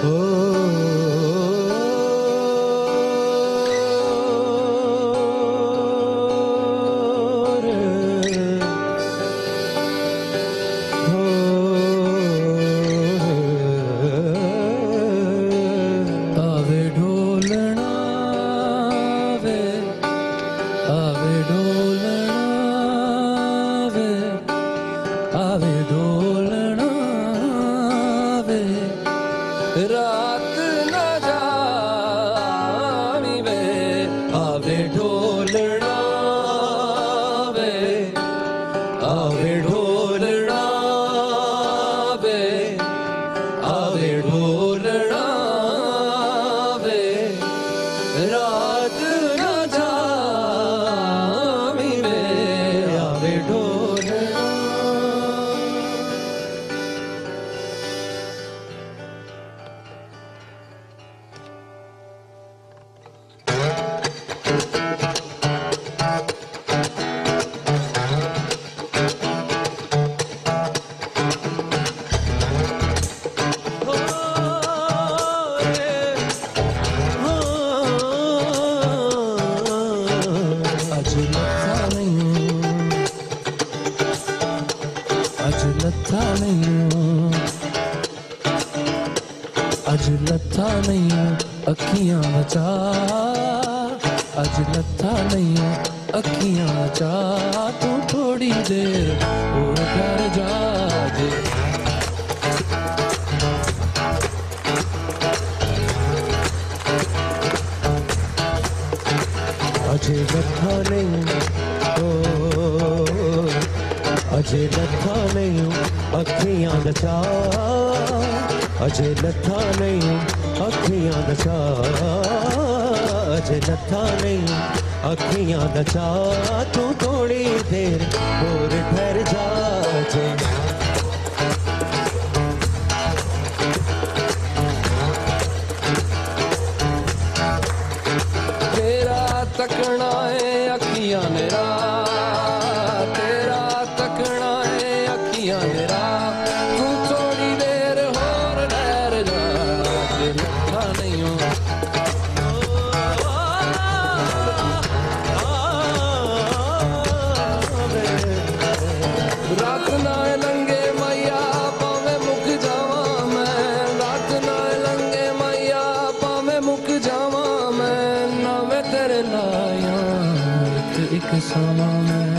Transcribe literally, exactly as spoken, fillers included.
रात न जानी वे आवे ढोलना वे आवे ढोलना वे आवे ढोलना वे रात न जानी वे आवे ढोलना। लथा नहीं अज लथा नहीं अखियां बचा अज लथा नहीं अखियां बचा तू थोड़ी देर और घर जा जे अजे लथा नहीं ओ अजे लथा नहीं अखियां बचा अजे लथा नहीं अखियां बचा अजे लथा नहीं अखियां बचा तू थोड़ी देर और ठहर जा जे तेरा तकना है अखियां मेरा तेरा तकना है अखियां मेरा तू थोड़ी देर और ठहर जा जे लथा नहीं हूँ रात ना लंगे मैया पावे मुक जावा मैं रात ना लंगे मैया पावे मुक जावा मैं ना मैं तेरे लाया एक एक सामा मैं